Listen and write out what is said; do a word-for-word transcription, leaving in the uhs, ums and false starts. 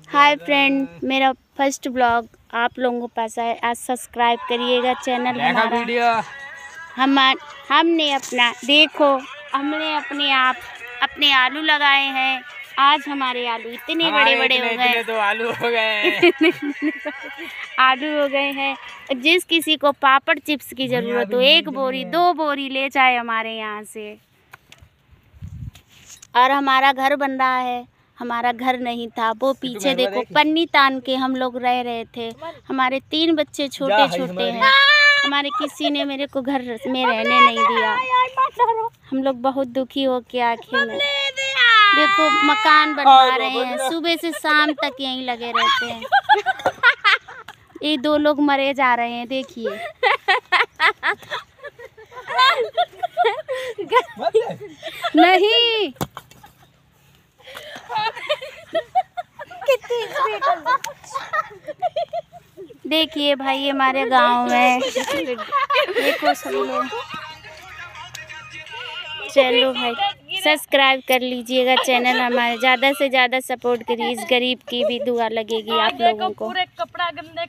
हाय friend, मेरा first blog आप लोगों के पास है। आज सब्सक्राइब करिएगा चैनल हमारा। हम हमने अपना देखो हमने अपने आप अपने आलू लगाए हैं। आज हमारे आलू इतने बड़े बड़े हो गए, तो आलू हो गए आलू हो गए हैं। जिस किसी को पापड़ चिप्स की ज़रूरत हो, एक बोरी दो बोरी ले जाए हमारे यहाँ से। और हमारा घर बन रहा है। हमारा घर नहीं था, वो पीछे देखो पन्नी तान के हम लोग रह रहे थे। हमारे तीन बच्चे छोटे छोटे हैं। हमारे किसी ने मेरे को घर में रहने नहीं दिया। हम लोग बहुत दुखी हो के आखिर में देखो मकान बनवा रहे हैं। सुबह से शाम तक यहीं लगे रहते हैं। ये दो लोग मरे जा रहे हैं, देखिए। नहीं देखिए भाई, हमारे गांव में देखो सब लोग। चलो भाई, सब्सक्राइब कर लीजिएगा चैनल हमारे। ज़्यादा से ज़्यादा सपोर्ट करिए। इस गरीब की भी दुआ लगेगी आप लोगों को।